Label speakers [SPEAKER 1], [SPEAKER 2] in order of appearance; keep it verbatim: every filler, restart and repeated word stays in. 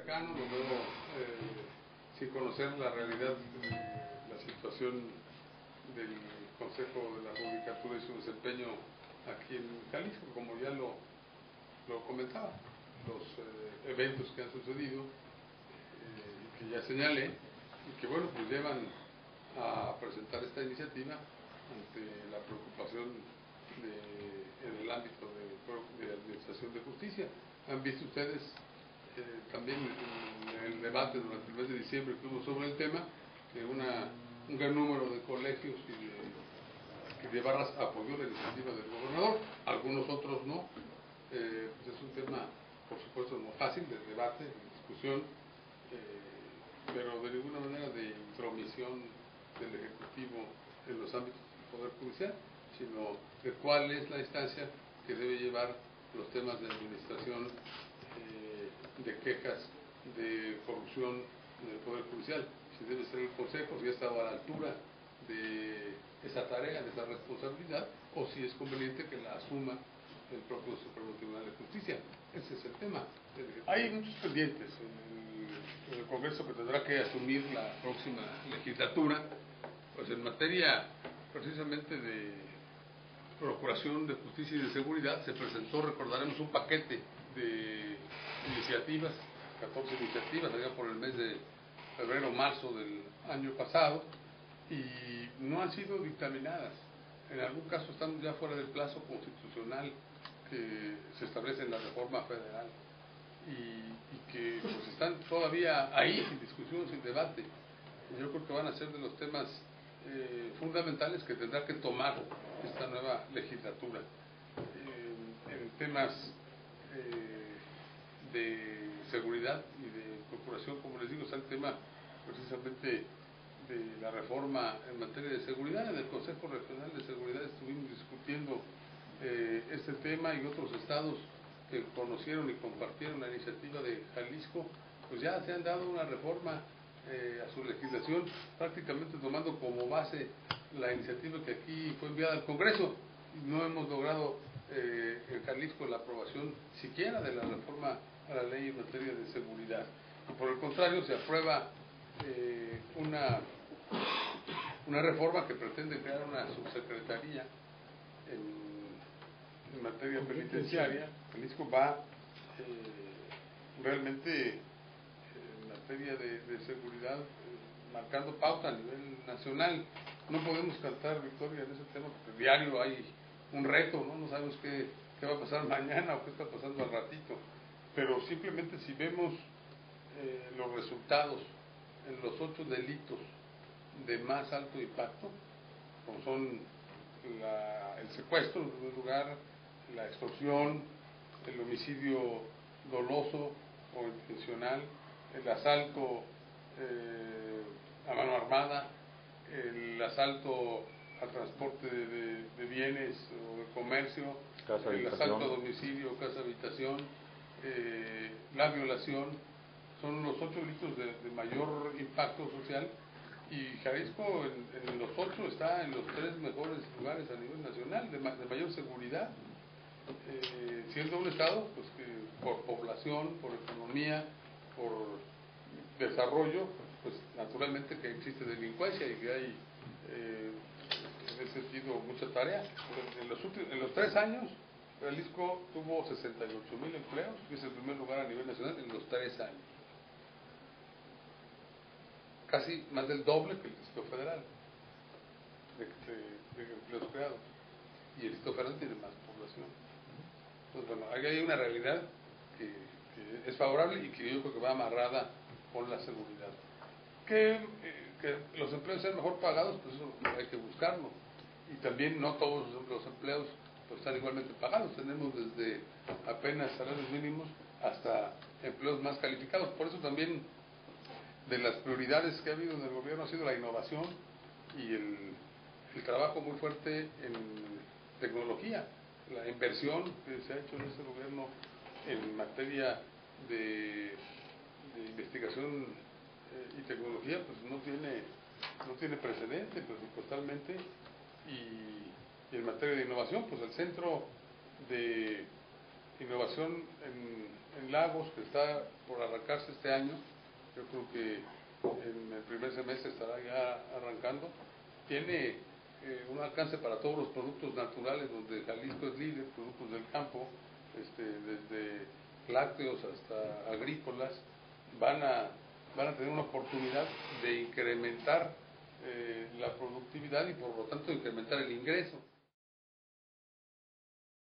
[SPEAKER 1] cercano, lo veo eh, sin conocer la realidad de la situación del Consejo de la Judicatura y su desempeño aquí en Jalisco, como ya lo, lo comentaba, los eh, eventos que han sucedido, eh, que ya señalé, y que bueno, pues llevan a presentar esta iniciativa ante la preocupación de, en el ámbito de, de administración de justicia. Han visto ustedes eh, también en el debate durante el mes de diciembre que hubo sobre el tema, que una, un gran número de colegios y de, que de barras apoyó la iniciativa del gobernador, algunos otros no. Eh, pues es un tema, por supuesto, no fácil, de debate, de discusión, eh, pero de ninguna manera de intromisión del Ejecutivo en los ámbitos del Poder Judicial, sino de cuál es la instancia que debe llevar los temas de administración, eh, de quejas, de corrupción en el Poder Judicial. Si debe ser el Consejo, si ha estado a la altura de esa tarea, de esa responsabilidad, o si es conveniente que la asuma el propio Supremo Tribunal de Justicia. Ese es el tema. Hay muchos pendientes en el, en el Congreso que tendrá que asumir la próxima legislatura, pues en materia precisamente de procuración de justicia y de seguridad. Se presentó, recordaremos, un paquete de iniciativas, catorce iniciativas, allá por el mes de febrero, marzo del año pasado, y no han sido dictaminadas. En algún caso estamos ya fuera del plazo constitucional que se establece en la reforma federal y, y que pues están todavía ahí sin discusión, sin debate. Yo creo que van a ser de los temas eh, fundamentales que tendrá que tomar esta nueva legislatura. Eh, en temas eh, de seguridad y de procuración, como les digo, está el tema precisamente de la reforma en materia de seguridad. En el Consejo Regional de Seguridad estuvimos discutiendo eh, este tema, y otros estados que conocieron y compartieron la iniciativa de Jalisco, pues ya se han dado una reforma eh, a su legislación, prácticamente tomando como base la iniciativa que aquí fue enviada al Congreso. No hemos logrado eh, en Jalisco la aprobación siquiera de la reforma a la ley en materia de seguridad, y por el contrario se aprueba eh, una una reforma que pretende crear una subsecretaría en, en materia penitenciaria. Jalisco va eh, realmente en materia de, de seguridad eh, marcando pauta a nivel nacional. No podemos cantar victoria en ese tema porque diario hay un reto, no, no sabemos qué, qué va a pasar mañana o qué está pasando al ratito, pero simplemente si vemos eh, los resultados en los ocho delitos de más alto impacto, como son la, el secuestro en primer lugar, la extorsión, el homicidio doloso o intencional, el asalto eh, a mano armada, el asalto al transporte de, de, de bienes o de comercio,
[SPEAKER 2] casa
[SPEAKER 1] el
[SPEAKER 2] habitación.
[SPEAKER 1] asalto a domicilio, casa habitación, eh, la violación, son los ocho delitos de, de mayor impacto social. Y Jalisco en, en los ocho está en los tres mejores lugares a nivel nacional de, ma, de mayor seguridad, eh, siendo un estado pues que por población, por economía, por desarrollo, pues naturalmente que existe delincuencia y que hay eh, en ese sentido mucha tarea. En los, últimos, en los tres años Jalisco tuvo sesenta y ocho mil empleos, que es el primer lugar a nivel nacional en los tres años. Casi más del doble que el Distrito Federal de, de, de empleos creados, y el Distrito Federal tiene más población. Entonces, bueno, ahí hay una realidad que, que es favorable y que yo creo que va amarrada con la seguridad. Que, eh, que los empleos sean mejor pagados, pues eso hay que buscarlo, y también no todos los empleos pues, están igualmente pagados. Tenemos desde apenas salarios mínimos hasta empleos más calificados. Por eso también de las prioridades que ha habido en el gobierno ha sido la innovación y el, el trabajo muy fuerte en tecnología, la inversión que se ha hecho en este gobierno en materia de, de investigación eh, y tecnología, pues no tiene, no tiene precedente presupuestalmente, y, y en materia de innovación, pues el Centro de Innovación en, en Lagos, que está por arrancarse este año, yo creo que en el primer semestre estará ya arrancando, tiene eh, un alcance para todos los productos naturales, donde Jalisco es líder, productos del campo, este, desde lácteos hasta agrícolas, van a, van a tener una oportunidad de incrementar eh, la productividad y por lo tanto incrementar el ingreso.